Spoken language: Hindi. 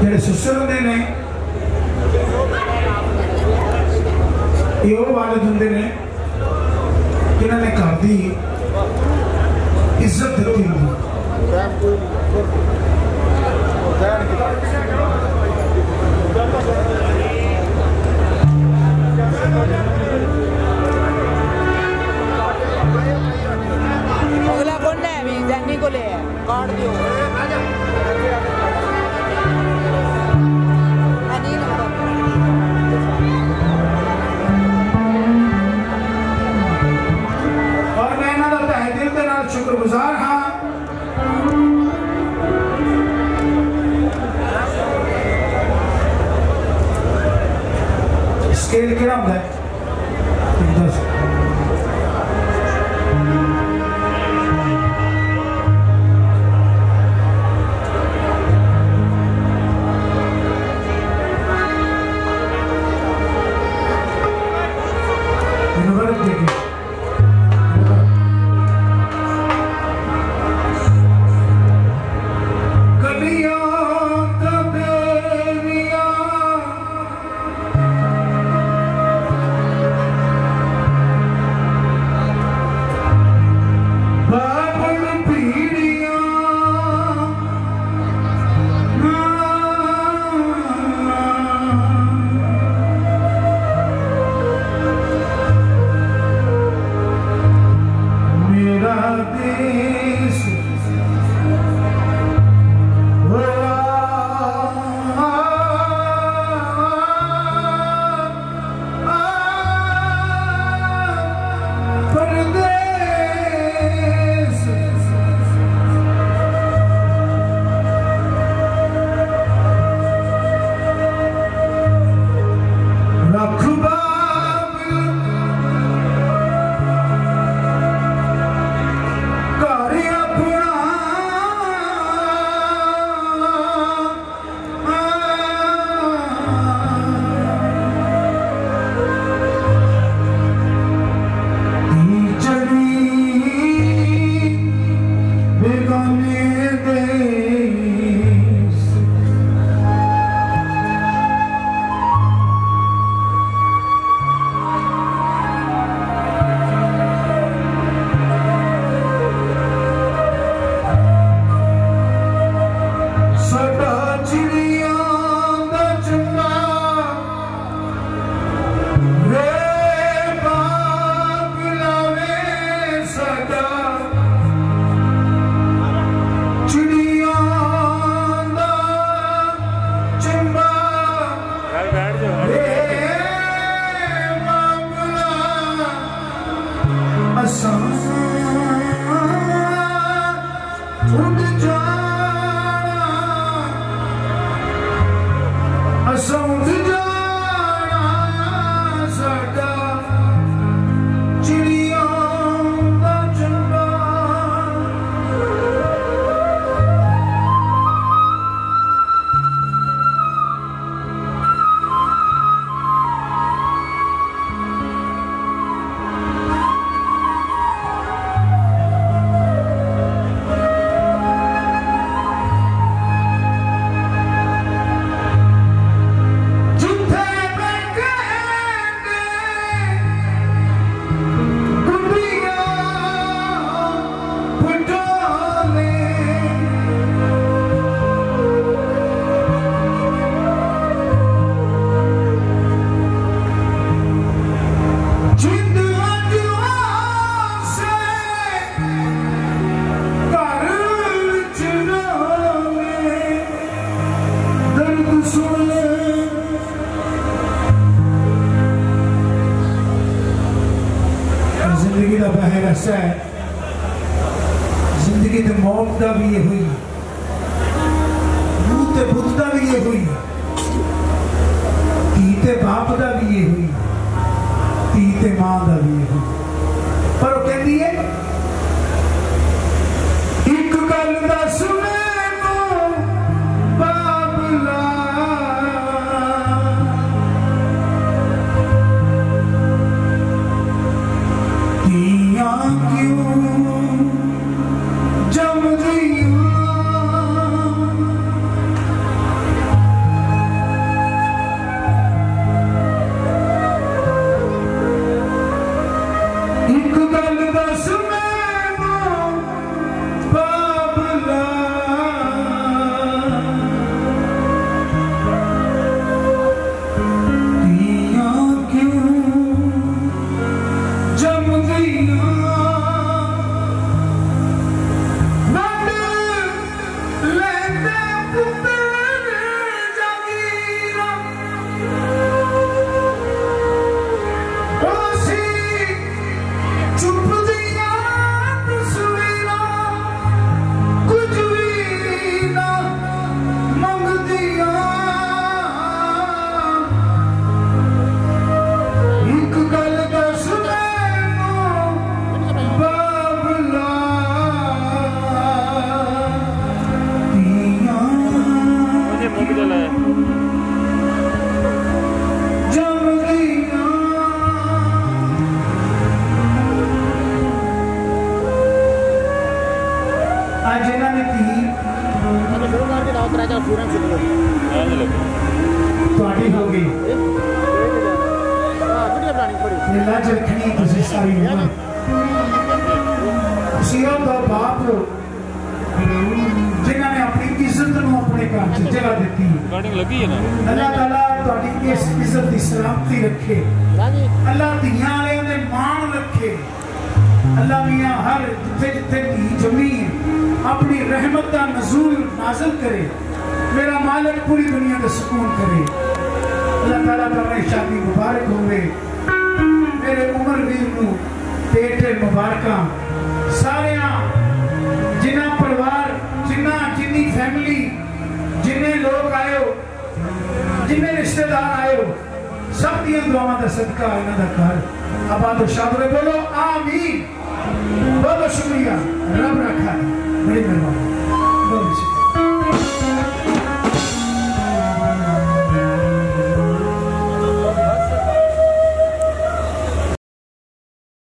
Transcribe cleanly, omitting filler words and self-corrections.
जेडे ससुर होंदे ने ये वो वालिद होंदे ने जिन्होंने घर की इज्जत दी होंदी। अगला कौन है अभी जैनी को ले कार्ड दियो और मैं इन्हां दा तहे दिल दे नाल शुक्रगुजार हाँ। स्केल केड़ा हुंदा है जिंदगी ते मौत का भी ये हुई, रूह ते बुत का भी ये हुई, धी ते बाप का भी ये हुई, धी ते मां का भी ये हुई। पर वो कहती है एक गल दस मैनू बाबला, आज इन्होंने थोड़ी हो गई लाज रखनी तुझे सारी उम्र तो बाप जिन्होंने अपनी इज्जत को अपने घर च जगह दी अल्लाह ताला तुहाडी इस इज्जत की सलामती रखे अल्लाह धियां वालियां दे मान रखे अल्लाह मियां हर जिथे जिथे धी जमी अपनी रहमत का नज़ूल नाज़िल करे मेरा मालिक पूरी दुनिया में सुकून करे अल्लाह ताला तुम्हें शादी मुबारक होवे मेरे उमर वीर नू पेटे मुबारक सारे जिन्ना परिवार जिन्ना जिन्नी फैमिली जिन्ने लोग आए हो जिन्ने रिश्तेदार आए हो सब दियां दुआवां दा सदका इन्हां दा घर आबाद शाद बोलो आमीन बहुत शुक्रिया।